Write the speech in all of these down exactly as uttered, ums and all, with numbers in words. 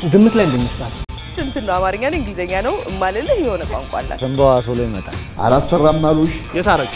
ግምት ላይ እንደምትጣል እንትን ነው አማርኛ ነው እንግሊዘኛ ነው ማለልህ የሆነ ቋንቋ አላት ሰንባዋ ሶሎ ይመጣል አላሰራም አሉሽ የታረክ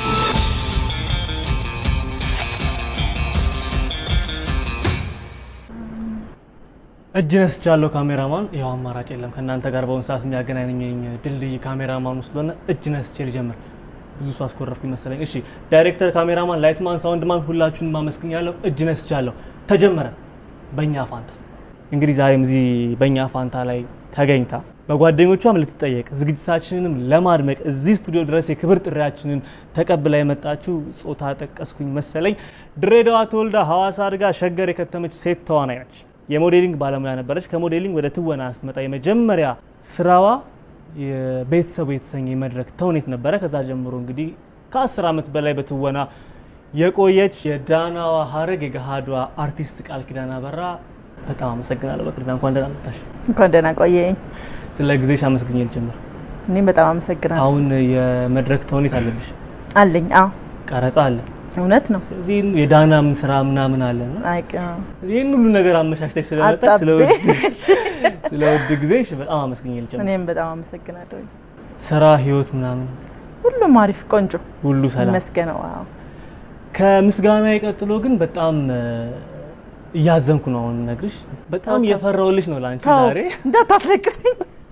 እጅነስ ቻለው ካሜራማን ያው አማራጭ የለም ከናንተ ጋር በውን ሰዓት የሚያገናኘኝ ድልድይ ካሜራማን ውስጥ ለሆነ እጅነስ ቼል ጀምር ብዙ ሰው አስኮረፍኩኝ መሰለኝ እሺ ዳይሬክተር ካሜራማን ላይትማን ሳውንድማን ሁላችሁንም ማመስገኛለሁ እጅነስ ቻለው ተጀመረ በእኛ ፋንታ እንግዲህ ዛሬም እዚህ በእኛ ፋንታ ላይ ተገኝታ በጓደኞቿም ልትጠየቅ ዝግጅታችንንም ለማድመቅ እዚህ ስቱዲዮ ድረስ የክብር ጥሪያችንን ተቀብላ የመጣችው ጾታ ጠቀስኩኝ መሰለኝ ድሬዳዋ ተወልዳ ሐዋሳ አድጋ ሸገር የከተመች ሴት ተዋናይ ነች የሞዴሊንግ ባለሙያ ነበረች ከሞዴሊንግ ወደ ትወና ስትመጣ የመጀመሪያ ስራዋ የቤተሰቡ የተሰኘ መድረክ ተውኔት ነበረ ከዛ ጀምሮ እንግዲህ ከ10 አመት በላይ በትወና የቆየች የዳናዋ ሀረግ የገሃዷ አርቲስት ቃል ኪዳን አበራ በጣም አመሰግናለሁ በቅድሚያ እንኳን ደህና መጣሽ እንኳን ደህና ቆየኝ ስለ ጊዜሽ አመስግኜ ልጀምር እኔም በጣም አመሰግናለሁ አሁን የመድረክ ተውኔት አለብሽ አለኝ አዎ ቀረጻ አለ እውነት ነው እዚህ የዳናም ስራ ምናምን አለና አይቀ ይሄን ሁሉ ነገር አመሻሽተሽ ስለመጣሽ ስለወድ ስለወድ ጊዜሽ በጣም አመስግኜ ልጀምር እኔም በጣም አመሰግናለሁ ስራ ህይወት ምናምን ሁሉም አሪፍ ቆንጆ ሁሉ ሰላም መስገነው አዎ ከምስጋና ይቀጥሎ ግን በጣም ያዘንኩ ነው አሁን ነግርሽ በጣም የፈራውልሽ ነው ላንቺ ዛሬ እንዳታስለቅስኝ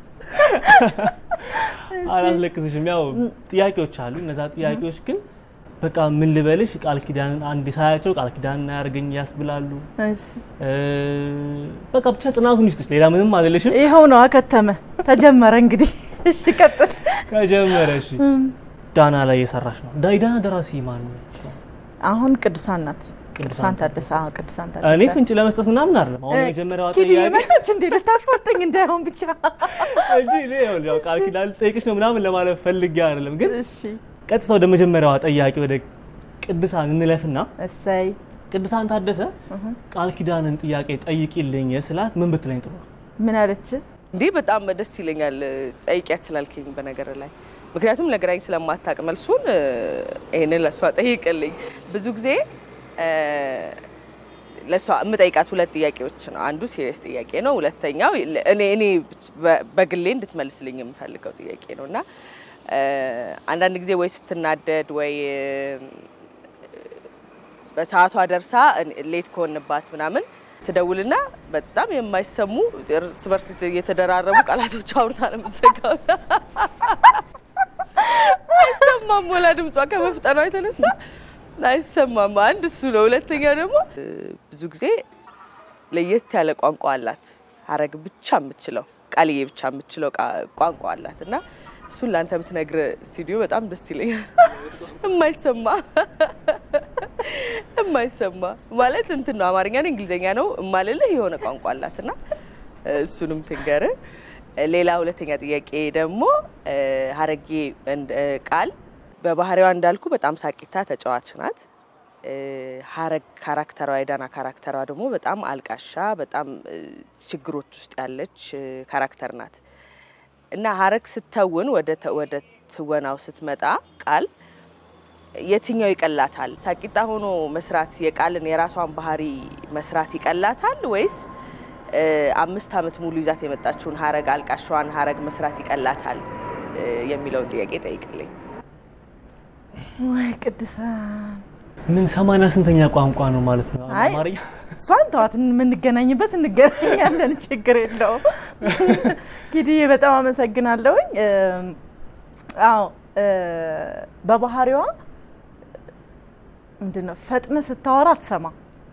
አላስለቅስሽም ያው ጥያቄዎች አሉ እነዛ ጥያቄዎች ግን በቃ ምን ልበልሽ ቃል ኪዳን አንድ ሳያቸው ቃል ኪዳን ያርገኝ ያስብላሉ እሺ በቃ ብቻ ጽናቱን ይስጥሽ ሌላ ምንም አይደለሽም ይሄው ነው አከተመ ተጀመረ እንግዲህ እሺ ቀጥል ከጀመረሽ ዳና ላይ የሰራሽ ነው ዳይዳና ደራሲ ማን ነው አሁን ቅዱሳን ናት ቅዱሳን ታደሰ አዎ ቅዱሳን ታደሰ እኔ ፍንጭ ለመስጠት ምናምን አይደለም አሁን የጀመረው ጥያቄ ኪዲ መጣች እንዴ ልታስፈተኝ እንዳይሆን ብቻ እጂ ነው ያው ቃል ኪዳን ጠይቅሽ ነው ምናምን ለማለት ፈልጌ አይደለም ግን እሺ ቀጥታ ወደ መጀመሪያዋ ጥያቄ ወደ ቅዱሳን እንለፍና እሰይ ቅዱሳን ታደሰ ቃል ኪዳንን ጥያቄ ጠይቂልኝ ስላት ምን ብትለኝ ጥሩ ምን አለች እንዴ በጣም ደስ ይለኛል ጠይቂያት ስላልከኝ በነገር ላይ ምክንያቱም ለግራኝ ስለማታቅ መልሱን እሄንን ለሷ ጠይቅልኝ ብዙ ጊዜ ለሷ የምጠይቃት ሁለት ጥያቄዎች ነው አንዱ ሲሪየስ ጥያቄ ነው ሁለተኛው እኔ እኔ በግሌ እንድትመልስልኝ የምፈልገው ጥያቄ ነውና አንዳንድ ጊዜ ወይ ስትናደድ ወይ በሰዓቷ ደርሳ ሌት ኮንባት ምናምን ትደውልና በጣም የማይሰሙ ስበርስ የተደራረቡ ቃላቶች አውርታ ነው የምትዘጋው አይሰማም ወላ ድምጿ ከመፍጠኗ የተነሳ አይሰማም አንድ እሱ ነው ሁለተኛ ደግሞ ብዙ ጊዜ ለየት ያለ ቋንቋ አላት ሀረግ ብቻ የምትችለው ቃልዬ ብቻ የምትችለው ቋንቋ አላትና እሱን ላንተ ብትነግር ስቱዲዮ በጣም ደስ ይለኛል የማይሰማ የማይሰማ ማለት እንትን ነው አማርኛ ነው እንግሊዘኛ ነው ማለልህ የሆነ ቋንቋ አላትና እሱንም ትንገር ሌላ ሁለተኛ ጥያቄ ደግሞ ሀረጌ ቃል በባህሪዋ እንዳልኩ በጣም ሳቂታ ተጫዋች ናት ሀረግ ካራክተሯ የዳና ካራክተሯ ደግሞ በጣም አልቃሻ በጣም ችግሮች ውስጥ ያለች ካራክተር ናት እና ሀረግ ስተውን ወደ ወደ ትወናው ስትመጣ ቃል የትኛው ይቀላታል ሳቂታ ሆኖ መስራት የቃልን የራሷን ባህሪ መስራት ይቀላታል ወይስ አምስት አመት ሙሉ ይዛት የመጣችውን ሀረግ አልቃሻዋን ሀረግ መስራት ይቀላታል የሚለው ጥያቄ ጠይቅልኝ ወይ ቅዱሳን ምን ሰማንያ ስንተኛ ቋንቋ ነው ማለት ነው አማርኛ ሷን ተዋት እንገናኝበት እንገናኛለን ችግር የለው ኪዲ በጣም አመሰግናለሁኝ አዎ በባህሪዋ ምንድነው ፈጥነ ስታወራ አትሰማ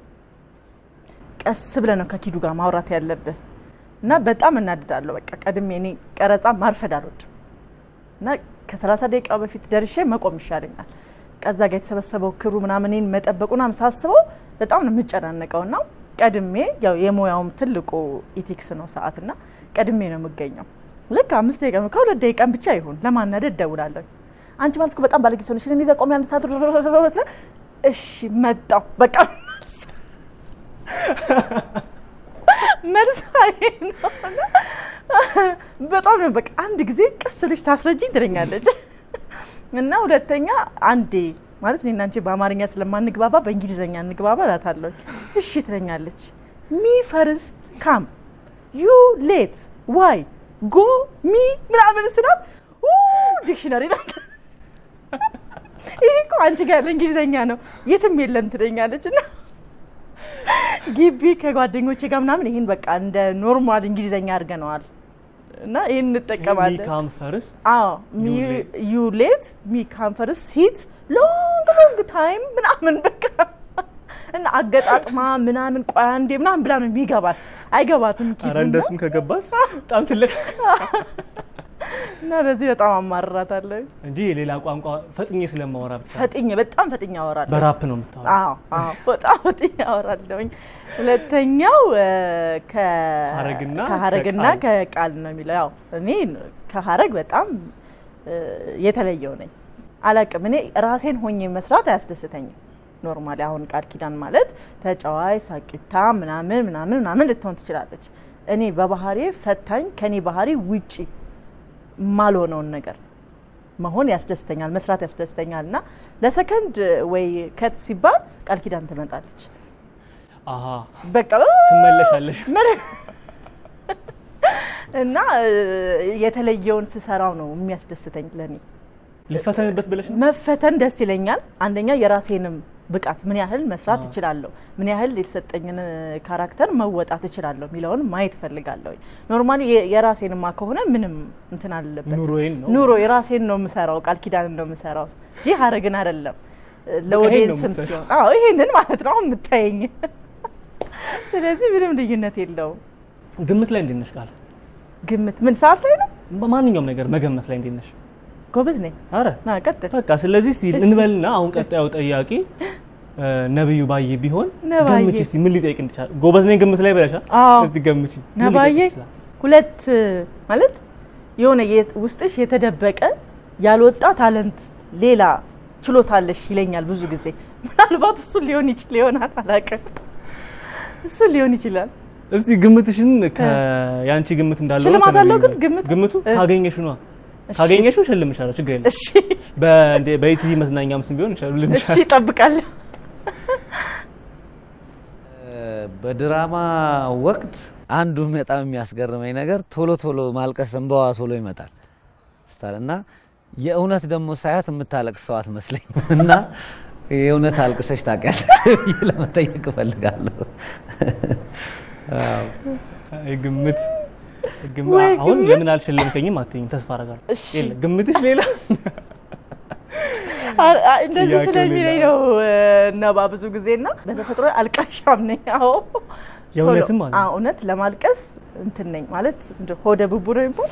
ቀስ ብለ ነው ከኪዱ ጋር ማውራት ያለብህ እና በጣም እናድዳለሁ በቃ ቀድሜ እኔ ቀረጻ ማርፈድ አልወድም እና ከ30 ደቂቃ በፊት ደርሼ መቆም ይሻለኛል ከዛ ጋር የተሰበሰበው ክሩ ምናምንን መጠበቁና መሳስበው በጣም ነው የምጨናነቀውና ቀድሜ ያው የሞያውም ትልቁ ኢቲክስ ነው ሰዓትና ቀድሜ ነው የምገኘው ልክ አምስት ደቂቃ ነው ከሁለት ደቂቃ ብቻ ይሁን ለማናደድ ደውላለሁ አንቺ ማለት እኮ በጣም ባለጊዜ ሆነሽ ለኔ ዘቆም ያን ሰዓት እሺ መጣው በቃ መልሳይ ነው በጣም ነው በቃ አንድ ጊዜ ቀስ ብለሽ ታስረጂኝ ትለኛለች እና ሁለተኛ አንዴ ማለት እኔና አንቺ በአማርኛ ስለማንግባባ በእንግሊዘኛ እንግባባ እላታለሁ እሺ ትለኛለች ሚ ፈርስት ካም you late why go me ምናምን ስላት ኡ ዲክሽነሪ ነው ይሄ እኮ አንቺ ጋር እንግሊዘኛ ነው የትም የለም ትለኛለችና ግቢ ከጓደኞቼ ጋር ምናምን ይሄን በቃ እንደ ኖርማል እንግሊዘኛ አድርገናል እና ይሄን እንጠቀማለን me come first አዎ me you late me come first sit long long time ምናምን በቃ እና አገጣጥማ ምናምን ቆይ አንዴ ምናምን ብላ ነው የሚገባት አይገባትም ኪት አረ እንደሱም ከገባት በጣም ትልቅ እና በዚህ በጣም አማራታለሁ እንጂ ሌላ ቋንቋ ፈጥኜ ስለማወራ ብቻ ፈጥኜ በጣም ፈጥኜ አወራለሁ በራፕ ነው የምታወራው አዎ አዎ በጣም ፈጥኜ አወራለሁኝ ሁለተኛው ከ ሐረግና ከሐረግና ከቃል ነው የሚለው ያው እኔ ከሐረግ በጣም የተለየው ነኝ አላቅም እኔ ራሴን ሆኜ መስራት አያስደስተኝም ኖርማሊ አሁን ቃል ኪዳን ማለት ተጫዋይ ሳቂታ ምናምን ምናምን ምናምን ልትሆን ትችላለች እኔ በባህሪ ፈታኝ ከኔ ባህሪ ውጪ ማልሆነው ነገር መሆን ያስደስተኛል መስራት ያስደስተኛልና ለሰከንድ ወይ ከት ሲባል ቃል ኪዳን ትመጣለች አሃ በቃ ትመለሻለሽ እና የተለየውን ስሰራው ነው የሚያስደስተኝ ለኔ ልፈተንበት ብለሽ መፈተን ደስ ይለኛል አንደኛ የራሴንም ብቃት ምን ያህል መስራት እችላለሁ ምን ያህል የተሰጠኝን ካራክተር መወጣት እችላለሁ ሚለውን ማየት ፈልጋለሁ ኖርማሊ የራሴንማ ከሆነ ምንም እንትን አለበት ኑሮዬን ነው ኑሮ የራሴን ነው የምሰራው ቃል ኪዳን ነው የምሰራው ይሄ ሐረግን አይደለም ለኦዲየንስም ሲሆን አዎ ይሄንን ማለት ነው የምታየኝ ስለዚህ ምንም ልዩነት የለውም ግምት ላይ እንዴት ነሽ ቃል ግምት ምን ሰዓት ላይ ነው በማንኛውም ነገር መገመት ላይ እንዴት ነሽ ጎበዝ ነኝ አረ ማቀጥ በቃ ስለዚህ እስቲ እንበልና አሁን ቀጣዩ ጥያቄ ነብዩ ባዬ ቢሆን ገምቺ እስቲ ምን ሊጠይቅ እንድቻል ጎበዝ ነኝ ግምት ላይ ብለሻል እስቲ ገምቺ ነባዬ ሁለት ማለት የሆነ ውስጥሽ የተደበቀ ያልወጣ ታለንት ሌላ ችሎታለሽ ይለኛል ብዙ ጊዜ ምናልባት እሱ ሊሆን ይችላል ይሆናል አላውቅም እሱ ሊሆን ይችላል እስቲ ግምትሽን ከያንቺ ግምት እንዳለው ሽልማት አለው ግን ግምት ግምቱ ካገኘሽ ነው ካገኘሽው ሸልምሻለሁ ችግር የለም እሺ በእንደ በኢቲቪ መዝናኛም ስም ቢሆን ሸልምሻለሁ እሺ ጠብቃለሁ በድራማ ወቅት አንዱ በጣም የሚያስገርመኝ ነገር ቶሎ ቶሎ ማልቀስ እንባዋ ቶሎ ይመጣል ስታልና የእውነት ደግሞ ሳያት የምታለቅስ ሰው አትመስለኝ እና የእውነት አልቅሰሽ ታውቂያለሽ ለመጠየቅ እፈልጋለሁ አዎ ግምት ግምት አሁን ለምን አልሸለምከኝም አትይኝ ተስፋ አደርጋለሁ እሺ ግምትሽ ሌላ እንደዚህ ስለሚለኝ ነው ነባ ብዙ ጊዜና በተፈጥሮ አልቃሻም ነኝ አዎ የእውነትም ማለት አዎ እውነት ለማልቀስ እንትን ነኝ ማለት እንደ ሆደ ቡቡ ነው ይባል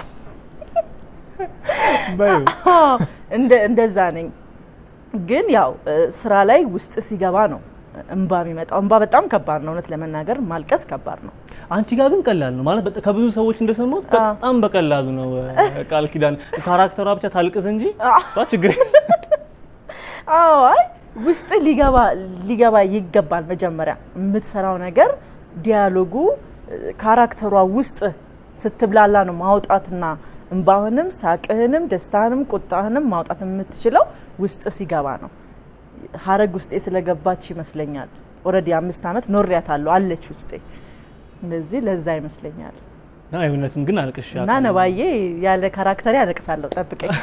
ባዩ እንደ እንደዛ ነኝ ግን ያው ስራ ላይ ውስጥ ሲገባ ነው እንባ የሚመጣው እንባ በጣም ከባድ ነው እውነት ለመናገር ማልቀስ ከባድ ነው አንቺ ጋር ግን ቀላል ነው ማለት ከብዙ ሰዎች እንደሰማሁት በጣም በቀላሉ ነው ቃል ኪዳን ካራክተሯ ብቻ ታልቅስ እንጂ እሷ ችግር አዎ አይ ውስጥ ሊገባ ሊገባ ይገባል መጀመሪያ የምትሰራው ነገር ዲያሎጉ ካራክተሯ ውስጥ ስትብላላ ነው ማውጣትና እንባህንም ሳቅህንም ደስታህንም ቁጣህንም ማውጣት የምትችለው ውስጥ ሲገባ ነው ሐረግ ውስጥ ስለገባች ይመስለኛል ኦሬዲ አምስት አመት ኖርያታለሁ አለች ውስጥ እንደዚህ ለዛ ይመስለኛል ና የእውነትም ግን አልቅሻለሁ እና ነባዬ ያለ ካራክተር ያለቅሳለሁ ጠብቀኝ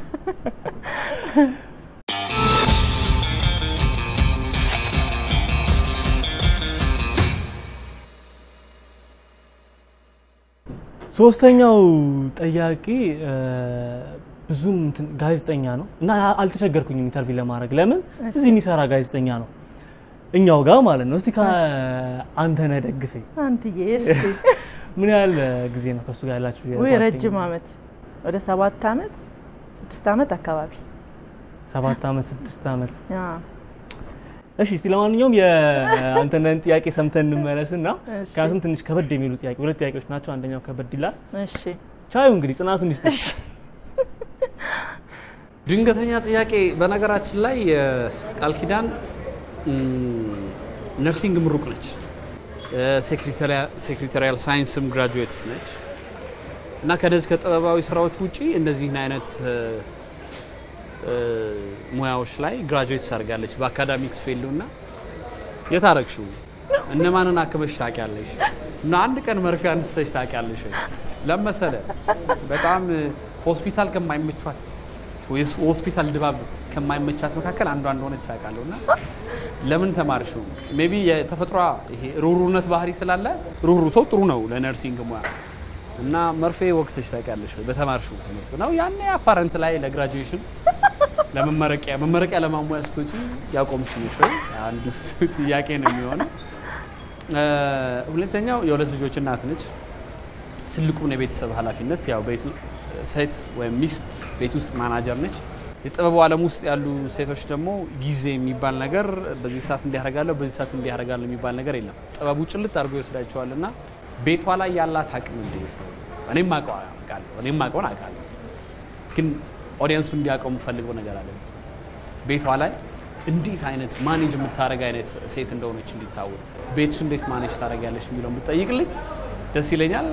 ሶስተኛው ጥያቄ ብዙም ጋዜጠኛ ነው እና አልተቸገርኩኝም ኢንተርቪው ለማድረግ ለምን እዚህ የሚሰራ ጋዜጠኛ ነው እኛው ጋር ማለት ነው እስቲ አንተ ነህ ደግፈኝ አንተዬ እሺ ምን ያህል ጊዜ ነው ከሱ ጋር ያላችሁ ወይ ረጅም አመት ወደ ሰባት አመት ስድስት አመት አካባቢ ሰባት አመት ስድስት አመት ያ እሺ እስቲ ለማንኛውም የአንተነን ጥያቄ ሰምተን እንመለስና ካንተም ትንሽ ከበድ የሚሉ ጥያቄ ሁለት ጥያቄዎች ናቸው አንደኛው ከበድ ይላል እሺ ቻዩ እንግዲህ ጽናቱን ይስጥሽ ድንገተኛ ጥያቄ በነገራችን ላይ ቃል ኪዳን ነርሲንግ ምሩቅ ነች ሴክሬታሪያል ሳይንስም ግራጁዌትስ ነች እና ከነዚህ ከጥበባዊ ስራዎች ውጪ እነዚህን አይነት ሙያዎች ላይ ግራጁዌትስ አድርጋለች በአካዳሚክስ ፊልድና የታረክሽው እነማንን አከመሽ ታውቂያለሽ እና አንድ ቀን መርፌ አንስተሽ ታውቂያለሽ ለመሰለ በጣም ሆስፒታል ከማይመቻት ወይስ ሆስፒታል ድባብ ከማይመቻት መካከል አንዷ እንደሆነች አውቃለሁና ለምን ተማርሽው ሜቢ የተፈጥሯ ይሄ ሩሩነት ባህሪ ስላለ ሩሩ ሰው ጥሩ ነው ለነርሲንግ ሙያ እና መርፌ ወቅትሽ ታውቂያለሽ በተማርሽው ትምህርት ነው ያኔ አፓረንት ላይ ለግራጁዌሽን ለመመረቂያ መመረቂያ ለማሟያ ስትወጪ ያቆምሽ ነሽ አንዱ ጥያቄ ነው የሚሆነው ሁለተኛው የሁለት ልጆች እናት ነች ትልቁ ነው የቤተሰብ ኃላፊነት ያው ቤቱ ሴት ወይ ሚስት ቤት ውስጥ ማናጀር ነች የጥበቡ ዓለም ውስጥ ያሉ ሴቶች ደግሞ ጊዜ የሚባል ነገር በዚህ ሰዓት እንዲያረጋለው በዚህ ሰዓት እንዲያረጋለው የሚባል ነገር የለም ጥበቡ ጭልጥ አድርጎ ይወስዳቸዋልና ቤቷ ላይ ያላት አቅም እንዴት ነው እኔም አውቃለሁ እኔም አውቀውን አውቃለሁ ግን ኦዲየንሱ እንዲያውቀው የምፈልገው ነገር አለ ቤቷ ላይ እንዴት አይነት ማኔጅ የምታረጋ አይነት ሴት እንደሆነች እንዲታወቅ ቤትሽ እንዴት ማኔጅ ታረጋለሽ የሚለው ብትጠይቅልኝ ደስ ይለኛል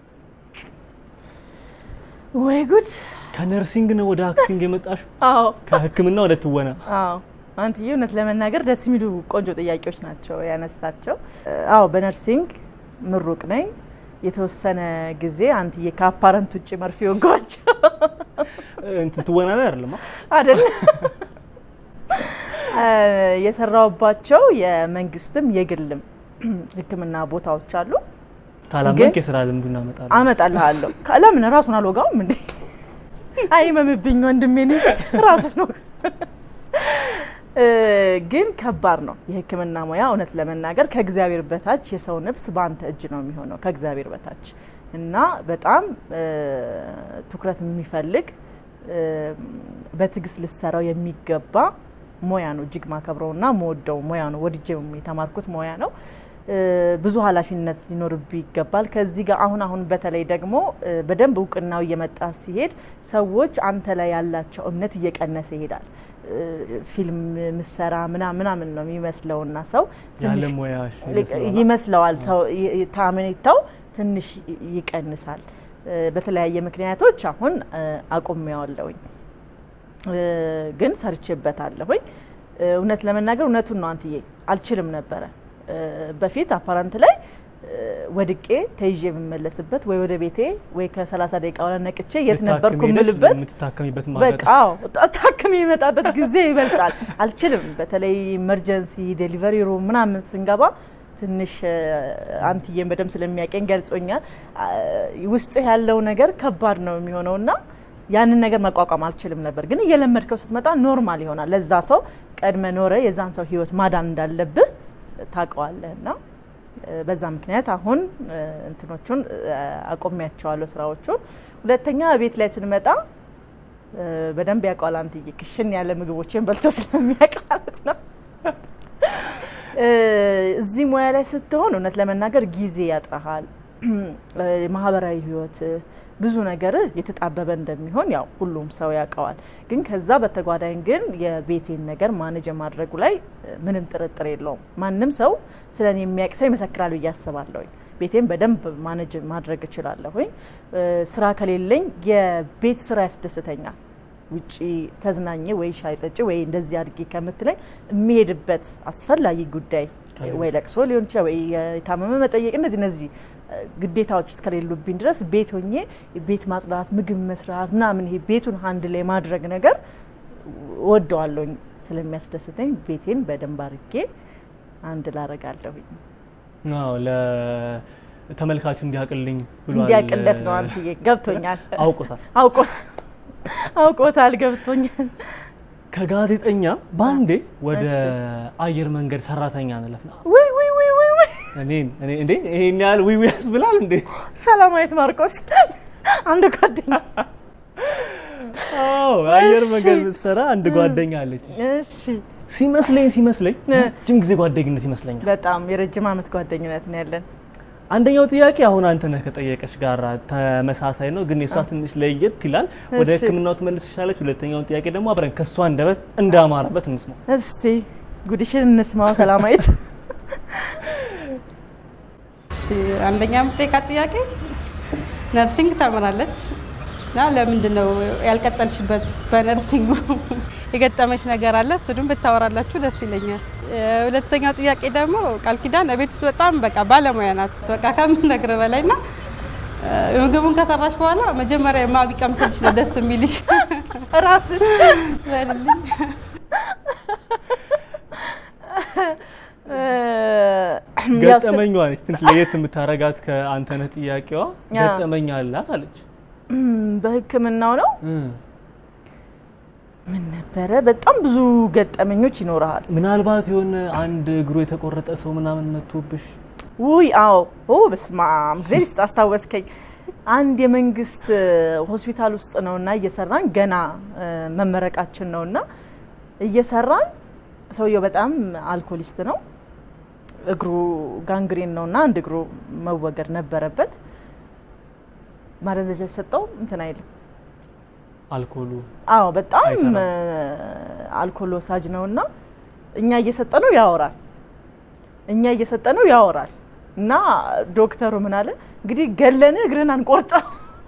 ወይ ጉድ ከነርሲንግ ነው ወደ አክቲንግ የመጣሽ አዎ ከህክምና ወደ ትወና አዎ አንተ የእውነት ለመናገር ደስ የሚሉ ቆንጆ ጥያቄዎች ናቸው ያነሳቸው አዎ በነርሲንግ ምሩቅ ነኝ የተወሰነ ጊዜ አንተ የካፓረንት ውጪ መርፌ ወጋቸው እንት ትወና ላይ አይደለም አይደል የሰራውባቸው የመንግስትም የግልም ህክምና ቦታዎች አሉ ካላመንክ የሥራ ልምዱን አመጣለሁ አመጣልሃለሁ ለምን ራሱን አልወጋውም እንዴ አይመምብኝ ወንድሜ ነኝ ራሱ ነው ግን ከባድ ነው የህክምና ሙያ እውነት ለመናገር ከእግዚአብሔር በታች የሰው ነፍስ ባንተ እጅ ነው የሚሆነው ከእግዚአብሔር በታች እና በጣም ትኩረት የሚፈልግ በትግስ ልሰራው የሚገባ ሙያ ነው እጅግ ማከብረውና መወደው ሙያ ነው ወድጄው የተማርኩት ሙያ ነው ብዙ ኃላፊነት ሊኖርብኝ ይገባል ከዚህ ጋር አሁን አሁን በተለይ ደግሞ በደንብ እውቅናው እየመጣ ሲሄድ ሰዎች አንተ ላይ ያላቸው እምነት እየቀነሰ ይሄዳል ፊልም ምሰራ ምና ምናምን ነው የሚመስለውና ሰው ያለ ሙያሽ ይመስለዋል ታመኔታው ትንሽ ይቀንሳል በተለያየ ምክንያቶች አሁን አቆምያለሁኝ ግን ሰርቼበታለሁኝ እውነት ለመናገር እውነቱን ነው አንተዬ አልችልም ነበር በፊት አፓራንት ላይ ወድቄ ተይዤ የምመለስበት ወይ ወደ ቤቴ ወይ ከ30 ደቂቃ ወላ ነቅቼ የት ነበርኩ ምልበት ምትታከሚበት ማለት በቃ አዎ ታከሚ የመጣበት ጊዜ ይበልጣል አልችልም በተለይ ኢመርጀንሲ ዴሊቨሪ ሩም ምናምን ስንገባ ትንሽ አንትዬም በደም ስለሚያቀኝ ገልጾኛል ውስጥ ያለው ነገር ከባድ ነው የሚሆነውና ያንን ነገር መቋቋም አልችልም ነበር ግን እየለመድከው ስትመጣ ኖርማል ይሆናል ለዛ ሰው ቀድመ ኖረ የዛን ሰው ህይወት ማዳን እንዳለብህ ታውቀዋለህና በዛ ምክንያት አሁን እንትኖቹን አቆሚያቸዋለሁ ስራዎቹን ሁለተኛ ቤት ላይ ስንመጣ በደንብ ያውቃል አንትዬ ክሽን ያለ ምግቦችን በልቶ ስለሚያውቅ ማለት ነው እዚህ ሙያ ላይ ስትሆን እውነት ለመናገር ጊዜ ያጥራሃል ማህበራዊ ህይወት ብዙ ነገር የተጣበበ እንደሚሆን ያው ሁሉም ሰው ያውቃል ግን ከዛ በተጓዳኝ ግን የቤቴን ነገር ማኔጅ ማድረጉ ላይ ምንም ጥርጥር የለውም ማንንም ሰው ስለኔ የሚያውቅ ሰው ይመሰክራል በያስባለሁ ቤቴን በደንብ ማኔጅ ማድረግ እችላለሁ ስራ ከሌለኝ የቤት ስራ ያስደስተኛል ውጪ ተዝናኘ ወይ ሻይ ጠጪ ወይ እንደዚህ አድርጌ ከምትለኝ የሚሄድበት አስፈላጊ ጉዳይ ወይ ለቅሶ ሊሆን ይችላል ወይ የታመመ መጠየቅ እንደዚህ እነዚህ ግዴታዎች እስከሌሉብኝ ድረስ ቤት ሆኜ ቤት ማጽዳት ምግብ መስራት ምናምን ይሄ ቤቱን ሃንድ ላይ ማድረግ ነገር ወደዋለሁ ስለሚያስደስተኝ ቤቴን በደንብ አድርጌ አንድ ላረጋለሁ አዎ ለተመልካቹ እንዲያቅልኝ ብሏል እንዲያቅለት ነው አንተዬ ገብቶኛል አውቆታል አውቆ አውቆታል ገብቶኛል ከጋዜጠኛ ባንዴ ወደ አየር መንገድ ሰራተኛ ነለፍና ወይ ወይ ወይ ወይ እኔ እኔ እንዴ ይሄን ያህል ወይ ወይ ያስብላል እንዴ ሰላማዊት ማርቆስ አንድ ጓደኛ አዎ አየር መንገድ ሰራ አንድ ጓደኛ አለች እሺ ሲመስለኝ ሲመስለኝ ጅም ጊዜ ጓደኝነት ይመስለኛል በጣም የረጅም አመት ጓደኝነት ነው ያለን አንደኛው ጥያቄ አሁን አንተ ነህ ከጠየቀሽ ጋር ተመሳሳይ ነው ግን የሷ ትንሽ ለየት ይላል ወደ ህክምናው ተመልሰሻለች ሁለተኛው ጥያቄ ደግሞ አብረን ከሷ እንደበስ እንዳማረበት እንስማው እስቲ ጉዲሽን እንስማው ሰላማዊት እሺ አንደኛ የምትጠይቃት ጥያቄ ነርሲንግ ተምራለች ና ለምንድነው ያልቀጠልሽበት በነርሲንጉ የገጠመሽ ነገር አለ እሱንም ብታወራላችሁ ደስ ይለኛል ሁለተኛው ጥያቄ ደግሞ ቃል ኪዳን ቤት ውስጥ በጣም በቃ ባለሙያ ናት። በቃ ከምነግርህ በላይና ምግቡን ከሰራሽ በኋላ መጀመሪያ ማቢ ቀምስልሽ ነው ደስ የሚልሽ ራስሽ በልልኝ። ገጠመኛዋ እስቲ ለየት የምታረጋት ከአንተነህ ጥያቄዋ ገጠመኛ አላት አለች። በህክምናው ነው ምን ነበረ? በጣም ብዙ ገጠመኞች ይኖራል። ምናልባት የሆነ አንድ እግሩ የተቆረጠ ሰው ምናምን መጥቶብሽ? ውይ አዎ ኦ በስማም ጊዜ አስታወስከኝ። አንድ የመንግስት ሆስፒታል ውስጥ ነውና እየሰራን ገና መመረቃችን ነውና እየሰራን ሰውየው በጣም አልኮሊስት ነው። እግሩ ጋንግሪን ነውና አንድ እግሩ መወገድ ነበረበት። ማረንዘጃ ሰጠው እንትን አይልም አልኮሉ አዎ በጣም አልኮል ወሳጅ ነውና እኛ እየሰጠነው ያወራል እኛ እየሰጠነው ያወራል እና ዶክተሩ ምን አለ እንግዲህ ገለነ እግረን አንቆርጣው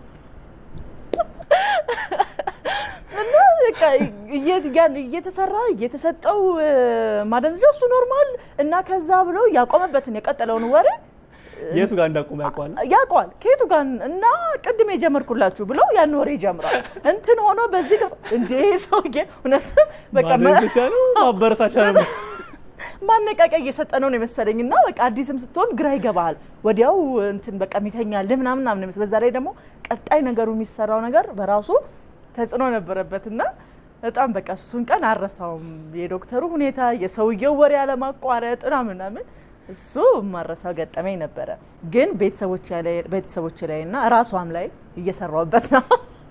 እና በቃ እየተሰራ እየተሰጠው ማደንዘጃ እሱ ኖርማል እና ከዛ ብሎ ያቆመበትን የቀጠለውን ወሬ የቱ ጋር እንዳቆመ ያቋል ያቋል ከየቱ ጋር እና ቅድም የጀመርኩላችሁ ብሎ ያን ወሬ ጀምራል እንትን ሆኖ በዚህ እንዴ ሰውዬ እውነት በቃ ማደንዘጃ ነው ማበረታቻ ነው ማነቃቂያ እየሰጠነው ነው መሰለኝና በቃ አዲስም ስትሆን ግራ ይገባል ወዲያው እንትን በቃ ሚተኛል ምናምን ምናምን በዛ ላይ ደግሞ ቀጣይ ነገሩ የሚሰራው ነገር በራሱ ተጽኖ ነበረበትና በጣም በቃ እሱን ቀን አረሳውም የዶክተሩ ሁኔታ የሰውየው ወሬ ያለማቋረጥ ምናምን እሱ ማረሳው ገጠመኝ ነበረ ግን ቤተሰቦች ላይ ቤተሰቦች ላይና ራሷም ላይ እየሰራውበት ነው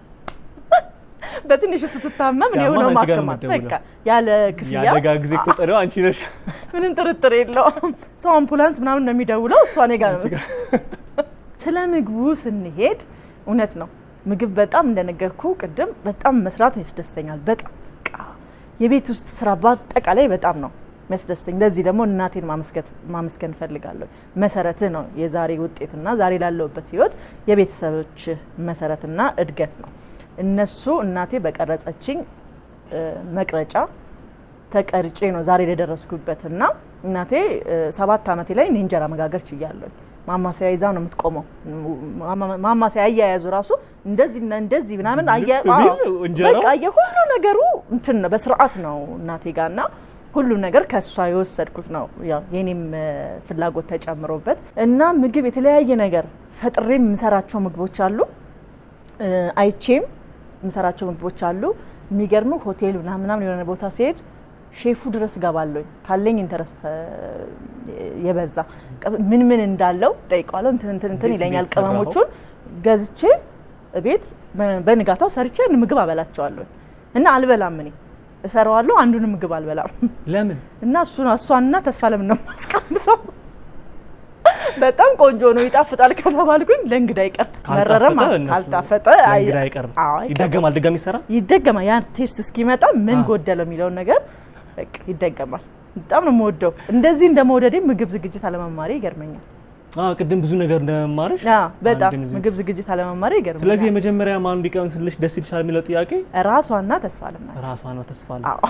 በትንሽ ስትታመም ነው ነው ማከማት በቃ ያለ ክፍያ ያደጋ ጊዜ ተጠረው አንቺ ነሽ ምንም ጥርጥር የለውም ሰው አምቡላንስ ምናምን ነው የሚደውለው እሷ እኔ ጋር ነው ስለ ምግቡ ስንሄድ እውነት ነው ምግብ በጣም እንደነገርኩ ቅድም በጣም መስራት ያስደስተኛል በጣም የቤት ውስጥ ስራ በአጠቃላይ በጣም ነው መስደስተኝ ለዚህ ደግሞ እናቴን ማመስገን ማመስገን ፈልጋለሁ መሰረት ነው የዛሬ ውጤትና ዛሬ ላለውበት ህይወት የቤተሰቦች መሰረትና እድገት ነው እነሱ እናቴ በቀረጸችኝ መቅረጫ ተቀርጬ ነው ዛሬ ለደረስኩበትና እናቴ ሰባት አመቴ ላይ እንጀራ መጋገር ችያለሁ ማማሰያ ይዛ ነው የምትቆመው ማማሰያ ያያዙ ራሱ እንደዚህ እና እንደዚህ ምናምን አያያው በቃ የሁሉ ነገሩ እንትን ነው በስርዓት ነው እናቴ ጋርና ሁሉ ነገር ከሷ የወሰድኩት ነው ያው የኔም ፍላጎት ተጨምሮበት እና ምግብ የተለያየ ነገር ፈጥሬም ምሰራቸው ምግቦች አሉ አይቼም ምሰራቸው ምግቦች አሉ የሚገርሙ ሆቴል እና ምናምን የሆነ ቦታ ሲሄድ ሼፉ ድረስ ገባለኝ ካለኝ ኢንተረስት የበዛ ምን ምን እንዳለው ጠይቀዋለሁ እንትን እንትን እንትን ይለኛል ቅመሞቹን ገዝቼ ቤት በንጋታው ሰርቼ ምግብ አበላቸዋለሁ እና አልበላም እኔ እሰራዋለሁ አንዱን ምግብ አልበላም ለምን እና እሱን አሷንና ተስፋ ለምን ነው ማስቀምሰው በጣም ቆንጆ ነው ይጣፍጣል ከተባልኩኝ ለእንግዳ ይቀር መረረም ካልጣፈጠ ለእንግዳ ይቀር ይደገማል ድጋሚ ይሰራ ይደገማል ያ ቴስት እስኪመጣ ምን ጎደለው የሚለው ነገር በቃ ይደገማል በጣም ነው የምወደው እንደዚህ እንደመወደዴ ምግብ ዝግጅት አለመማሪ ይገርመኛል አዎ ቅድም ብዙ ነገር እንደማማርሽ አዎ በጣም ምግብ ዝግጅት አለመማሪ ይገርመኛል ስለዚህ የመጀመሪያ ማን ቢቀምስልሽ ደስ ይልሻል የሚለው ጥያቄ ራሷና ተስፋ ለማለት ራሷና ተስፋ ለማለት አዎ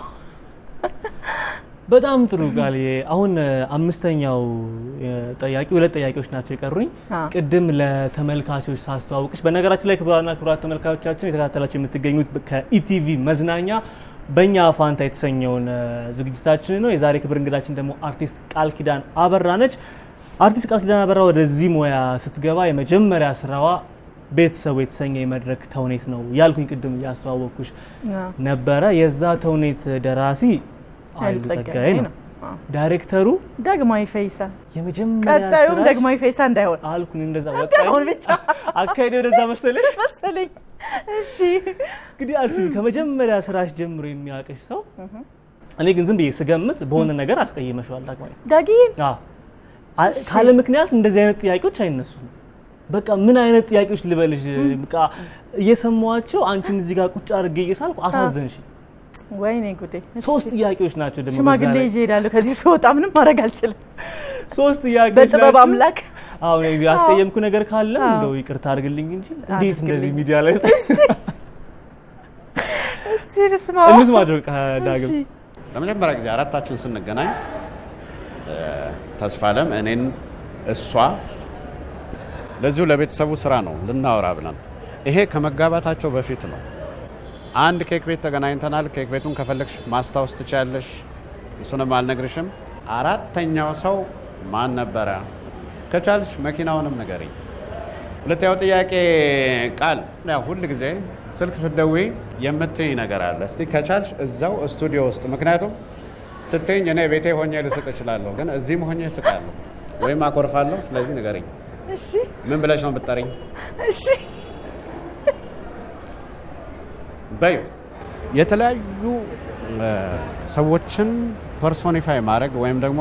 በጣም ጥሩ ቃል አሁን አምስተኛው ጥያቄ ሁለት ጥያቄዎች ናቸው የቀሩኝ ቅድም ለተመልካቾች ሳስተዋውቅሽ በነገራችን ላይ ክቡራና ክቡራት ተመልካቾቻችን የተከታተላችሁ የምትገኙት ከኢቲቪ መዝናኛ በእኛ ፋንታ የተሰኘውን ዝግጅታችን ነው የዛሬ ክብር እንግዳችን ደግሞ አርቲስት ቃል ኪዳን አበራ ነች አርቲስት ቃል ኪዳን አበራ ወደዚህ ሙያ ስትገባ የመጀመሪያ ስራዋ ቤተሰብ የተሰኘ የመድረክ ተውኔት ነው ያልኩኝ ቅድም ያስተዋወቅኩሽ ነበረ የዛ ተውኔት ደራሲ ኃይሉ ጸጋዬ ነው ዳይሬክተሩ ደግማይ ፈይሳ የመጀመሪያ ቀጣዩም ደግማይ ፈይሳ እንዳይሆን አልኩኝ እንደዛ ወጣኝ ብቻ አካይዶ እንደዛ መሰለኝ መሰለኝ እሺ እንግዲህ አስቢ ከመጀመሪያ ስራሽ ጀምሮ የሚያውቅሽ ሰው እኔ ግን ዝም ብዬ ስገምት በሆነ ነገር አስቀይመሽዋል ዳግማይ ዳጊ አዎ ካለ ምክንያት እንደዚህ አይነት ጥያቄዎች አይነሱም በቃ ምን አይነት ጥያቄዎች ልበልሽ በቃ እየሰማዋቸው አንቺን እዚህ ጋር ቁጭ አድርጌ እየሳልኩ አሳዘንሽ ወይኔ ጉዴ ሶስት ጥያቄዎች ናቸው ደግሞ ሽማግሌ ይሄዳሉ ከዚህ ስወጣ ምንም ማድረግ አልችልም ሶስት ጥያቄዎች በጥበብ አምላክ አዎ እኔ ያስቀየምኩ ነገር ካለ እንደው ይቅርታ አድርግልኝ እንጂ እንዴት እንደዚህ ሚዲያ ላይ እስቲ ልስማው እንስማው ዳግም ለመጀመሪያ ጊዜ አራታችን ስንገናኝ ተስፋለም እኔን እሷ ለዚሁ ለቤተሰቡ ስራ ነው ልናወራ ብለን ይሄ ከመጋባታቸው በፊት ነው። አንድ ኬክ ቤት ተገናኝተናል። ኬክ ቤቱን ከፈለግሽ ማስታወስ ትችያለሽ፣ እሱንም አልነግርሽም። አራተኛው ሰው ማን ነበረ? ከቻልሽ መኪናውንም ንገሪኝ። ሁለተኛው ጥያቄ ቃል ያው ሁል ጊዜ ስልክ ስትደውይ የምትይ ነገር አለ። እስቲ ከቻልሽ እዛው ስቱዲዮ ውስጥ ምክንያቱም ስትይኝ እኔ ቤቴ ሆኜ ልስቅ እችላለሁ፣ ግን እዚህም ሆኜ እስቃለሁ ወይም አኮርፋለሁ። ስለዚህ ንገሪኝ። እሺ ምን ብለሽ ነው ብትጠሪኝ? እሺ በዩ የተለያዩ ሰዎችን ፐርሶኒፋይ ማድረግ ወይም ደግሞ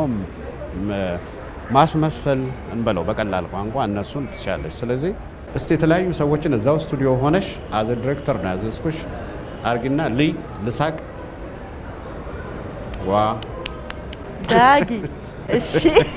ማስመሰል እንበለው በቀላል ቋንቋ እነሱን ትችላለሽ። ስለዚህ እስቲ የተለያዩ ሰዎችን እዛው ስቱዲዮ ሆነሽ አዘ ዲሬክተር ነው ያዘዝኩሽ አርጊና ልይ ልሳቅ ዋ ዳጊ እሺ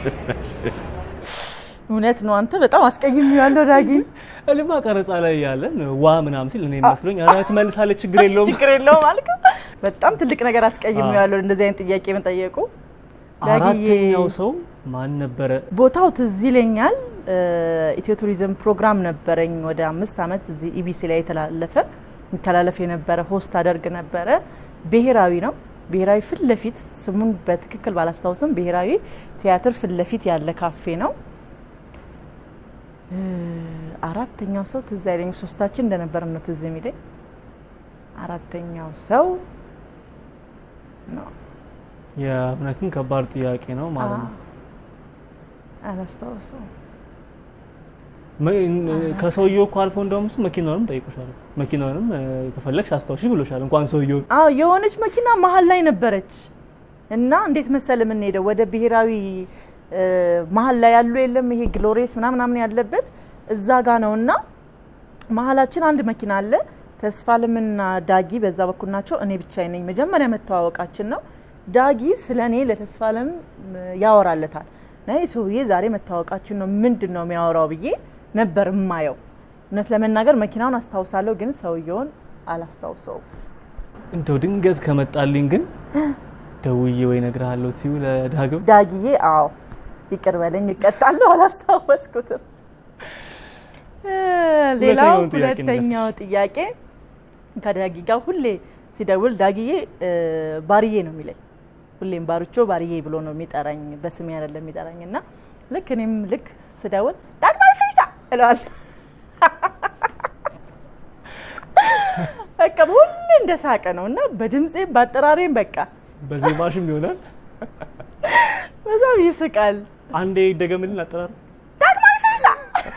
እውነት ነው። አንተ በጣም አስቀይሜዋለሁ ዳጊ። እልማ ቀረጻ ላይ ያለን ዋ ምናምን ሲል እኔ መስሎኝ አራ ትመልሳለች ችግር የለውም ችግር የለውም አልከ። በጣም ትልቅ ነገር አስቀይሜዋለሁ እንደዚህ አይነት ጥያቄ መጠየቁ። አራተኛው ሰው ማን ነበረ? ቦታው ትዝ ይለኛል። ኢትዮ ቱሪዝም ፕሮግራም ነበረኝ ወደ አምስት አመት እዚህ ኢቢሲ ላይ የተላለፈ ተላለፈ የነበረ ሆስት አደርግ ነበረ። ብሔራዊ ነው። ብሔራዊ ፊት ለፊት ስሙን በትክክል ባላስታውስም ብሔራዊ ቲያትር ፊት ለፊት ያለ ካፌ ነው። አራተኛው ሰው ትዝ አይለኝ። ሶስታችን እንደነበር ነው ትዝ የሚለኝ። አራተኛው ሰው ነው። የእውነትም ከባድ ጥያቄ ነው ማለት ነው። አላስታውሰው ከሰውየው እኮ አልፎ እንደውም እሱ መኪናውንም ጠይቆሻል። መኪናውንም ከፈለግሽ አስታውሺ ብሎሻል። እንኳን ሰውየው አዎ የሆነች መኪና መሀል ላይ ነበረች እና እንዴት መሰለ ምን ሄደ ወደ ብሔራዊ መሀል ላይ ያሉ የለም ይሄ ግሎሪየስ ምናምን ምናምን ያለበት እዛ ጋ ነውና መሀላችን አንድ መኪና አለ። ተስፋለምና ዳጊ በዛ በኩል ናቸው። እኔ ብቻዬ ነኝ። መጀመሪያ መተዋወቃችን ነው። ዳጊ ስለኔ ለተስፋለም ያወራለታል። ናይ ሰውዬ ዛሬ መተዋወቃችን ነው ምንድነው የሚያወራው ብዬ ነበር ማየው። እውነት ለመናገር መኪናውን አስታውሳለሁ ግን ሰውየውን አላስታውሰው። እንደው ድንገት ከመጣልኝ ግን ደውዬ ወይ ነግራለሁ ሲው ለዳግም ዳጊዬ አዎ ይቅር በለኝ እቀጣለሁ አላስታወስኩትም። ሌላው ሁለተኛው ጥያቄ ከዳጊ ጋር ሁሌ ሲደውል ዳጊዬ ባሪዬ ነው የሚለኝ። ሁሌም ባርቾ ባሪዬ ብሎ ነው የሚጠራኝ በስሜ አይደለም የሚጠራኝና ልክ እኔም ልክ ስደውል ዳግማዊ ፍሪሳ እለዋለሁ። በቃ ሁሌ እንደሳቀ ነውና በድምጼም ባጠራሬም በቃ በዜማሽም ይሆናል በጣም ይስቃል። አንዴ ደገምልን አጠራር ዳግማዊ ፍሪሳ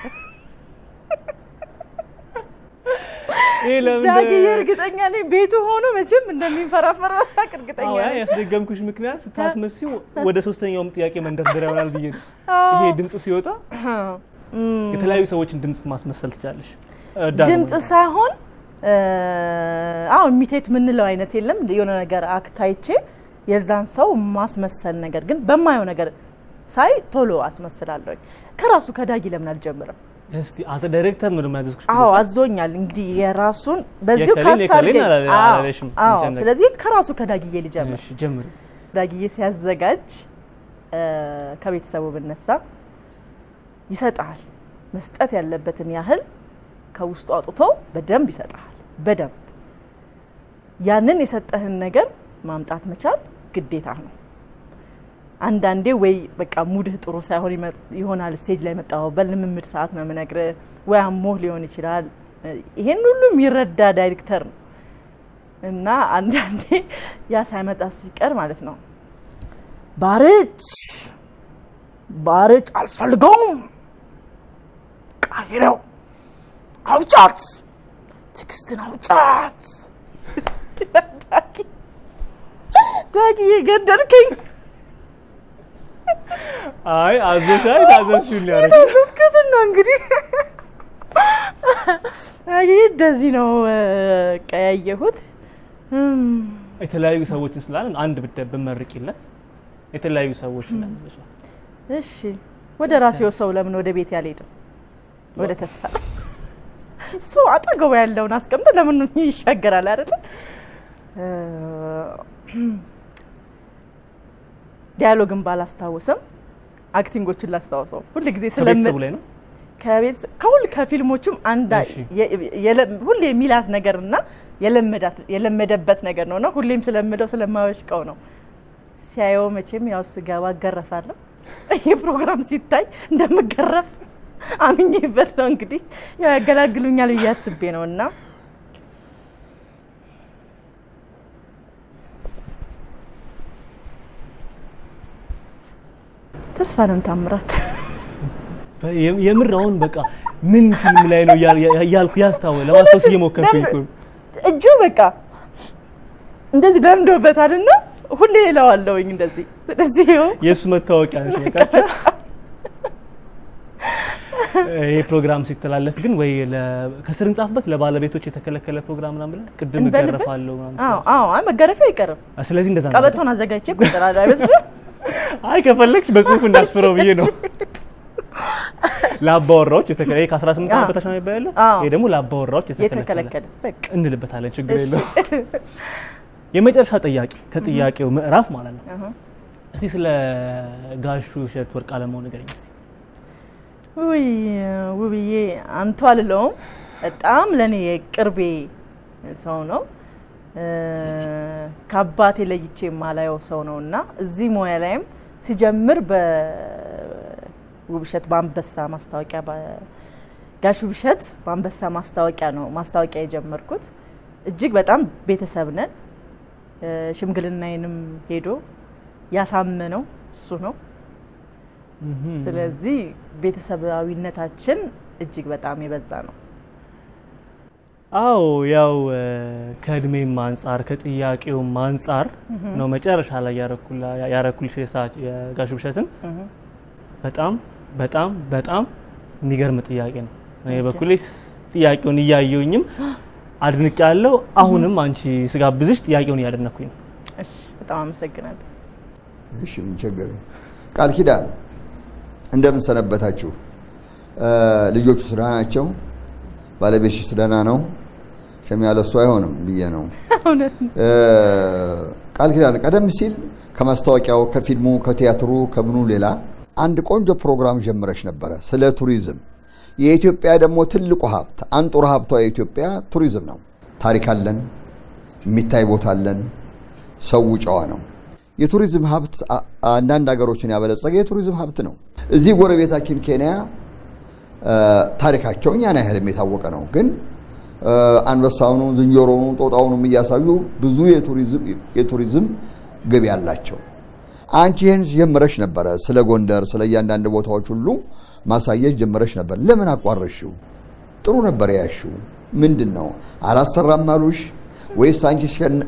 ዳጊ እርግጠኛ ነኝ ቤቱ ሆኖ መቼም እንደሚንፈራፈር ሳቅ እርግጠኛ ነኝ። አዎ ያስደገምኩሽ ምክንያት ስታስመስዩ ወደ ሶስተኛውም ጥያቄ መንደርደሪያ ይሆናል ብዬ ነው። ይሄ ድምጽ ሲወጣ የተለያዩ ሰዎችን ድምጽ ማስመሰል ትችላለሽ። ድምጽ ሳይሆን አዎ ኢሚቴት ምንለው አይነት የለም የሆነ ነገር አክታይቼ የዛን ሰው ማስመሰል ነገር ግን በማየው ነገር ሳይ ቶሎ አስመስላለሁ። ከራሱ ከዳጊ ለምን አልጀምርም? እስቲ አዘ ዳይሬክተር ነው ደማያዝኩሽ። አዎ አዞኛል እንግዲህ የራሱን በዚሁ ካስታርገኝ አዎ ስለዚህ ከራሱ ከዳጊዬ ልጀምር። እሺ ጀምሪ። ዳጊዬ ሲያዘጋጅ ከቤተሰቡ ብነሳ ይሰጣል። መስጠት ያለበትን ያህል ከውስጡ አውጥቶ በደንብ ይሰጣል። በደንብ ያንን የሰጠህን ነገር ማምጣት መቻል ግዴታ ነው። አንዳንዴ ወይ በቃ ሙድህ ጥሩ ሳይሆን ይሆናል ስቴጅ ላይ መጣው በልምምድ ሰዓት ነው ምነግረ ወይ አሞህ ሊሆን ይችላል። ይሄን ሁሉ የሚረዳ ዳይሬክተር ነው እና አንዳንዴ ያ ሳይመጣ ሲቀር ማለት ነው ባርጭ ባርጭ አልፈልገውም ቃይረው አውጫት ትክስትን አውጫት ዳጊ ዳጊ ገደልከኝ። አይ አዘዛይ ታዘዝሽው ሊያረግ ታዘዝኩት ነው እንግዲህ አይ እንደዚህ ነው ቀያየሁት። የተለያዩ ሰዎችን ስላልን አንድ ብደብ መርቂለት የተለያዩ ሰዎችን ያዘዝሻል። እሺ ወደ ራሴው ሰው ለምን ወደ ቤት ያልሄድም? ወደ ተስፋ ሶ አጠገቡ ያለውን አስቀምጥ ለምን ይሻገራል አይደል? ዲያሎግን ባላስታውስም አክቲንጎችን ላስታውሰው ሁሉ ጊዜ ስለምን ከቤተሰቡ ላይ ነው ከቤት ከሁሉ ከፊልሞቹም አንድ ሁሉ የሚላት ነገርና የለመዳት የለመደበት ነገር ነውና ሁሌም ስለምደው ስለማወሽቀው ነው ሲያየው መቼም ያው ስጋባ ገረፋለሁ ይሄ ፕሮግራም ሲታይ እንደምገረፍ አምኜበት ነው እንግዲህ ያገላግሉኛል ይያስቤ ነውና ተስፋንም ታምራት የምር አሁን በቃ ምን ፊልም ላይ ነው ያልኩ ያስታወለ ለማስተውስ እየሞከርኩኝ እኮ እጁ በቃ እንደዚህ ደንዶበት አይደልና ሁሌ ይላዋለውኝ እንደዚህ ስለዚህ የሱ መታወቂያ ነው በቃ ይሄ ፕሮግራም ሲተላለፍ ግን ወይ ከስር እንጻፍበት ለባለቤቶች የተከለከለ ፕሮግራም ምናምን ብለን ቅድም ገረፋለሁ ምናምን አዎ አዎ አይ መገረፍ አይቀርም ስለዚህ እንደዛ ነው ቀበቶን አዘጋጅቼ ቁጥራለሁ አይመስልም አይ ከፈለክሽ በጽሁፍ እንዳስፈረው ብዬ ነው ላባወራዎች የተከለከለ ከአስራ ስምንት ዓመት በታች ነው የሚባለው ይሄ ደግሞ ላባወራዎች የተከለከለ በቃ እንልበታለን ችግር የለውም የመጨረሻ ጥያቄ ከጥያቄው ምዕራፍ ማለት ነው እስቲ ስለ ጋሹ እሸት ወርቅ አለማው ንገረኝ እስቲ ውይ ውብዬ አንተ አልለውም በጣም ለኔ የቅርቤ ሰው ነው ከአባቴ ለይቼ ማላየው ሰው ነውና እዚህ ሞያ ላይም ሲጀምር በውብሸት በአንበሳ ማስታወቂያ በጋሽ ውብሸት በአንበሳ ማስታወቂያ ነው ማስታወቂያ የጀመርኩት እጅግ በጣም ቤተሰብ ነን ሽምግልናዬንም ሄዶ ያሳመነው እሱ ነው ስለዚህ ቤተሰባዊነታችን እጅግ በጣም የበዛ ነው አው ያው ከእድሜም አንፃር ከጥያቄውም አንፃር ነው መጨረሻ ላይ ያረኩላ ያረኩልሽ የጋሽ ውብሸትን በጣም በጣም በጣም የሚገርም ጥያቄ ነው እኔ በኩልሽ ጥያቄውን እያየውኝም አድንቄያለሁ አሁንም አንቺ ስጋብዝሽ ጥያቄውን ያደነኩኝ ነው እሺ በጣም አመሰግናለሁ እሺ ምን ቸገረ ቃል ኪዳን እንደምን ሰነበታችሁ ልጆቹ ስራ ናቸው ባለቤትሽ ስራና ነው ሸሚያለሱ አይሆንም ብዬ ነው ቃል ኪዳን ቀደም ሲል ከማስታወቂያው ከፊልሙ ከቲያትሩ ከምኑ ሌላ አንድ ቆንጆ ፕሮግራም ጀምረሽ ነበር ስለ ቱሪዝም የኢትዮጵያ ደግሞ ትልቁ ሀብት አንጡራ ሀብቷ የኢትዮጵያ ቱሪዝም ነው ታሪክ አለን የሚታይ ቦታ አለን ሰው ጨዋ ነው የቱሪዝም ሀብት አንዳንድ ሀገሮችን ያበለጸገ የቱሪዝም ሀብት ነው እዚህ ጎረቤታችን ኬንያ ታሪካቸው እኛና ያህል የታወቀ ነው ግን አንበሳውኑ ዝንጀሮውኑ ጦጣውኑ እያሳዩ ብዙ የቱሪዝም የቱሪዝም ገቢ ያላቸው አንቺ ይሄን ጀምረሽ ነበር ስለ ጎንደር ስለ ያንዳንድ ቦታዎች ሁሉ ማሳየት ጀምረሽ ነበር ለምን አቋረሽው ጥሩ ነበር ያሽው ምንድነው አላሰራም አሉሽ ወይስ አንቺ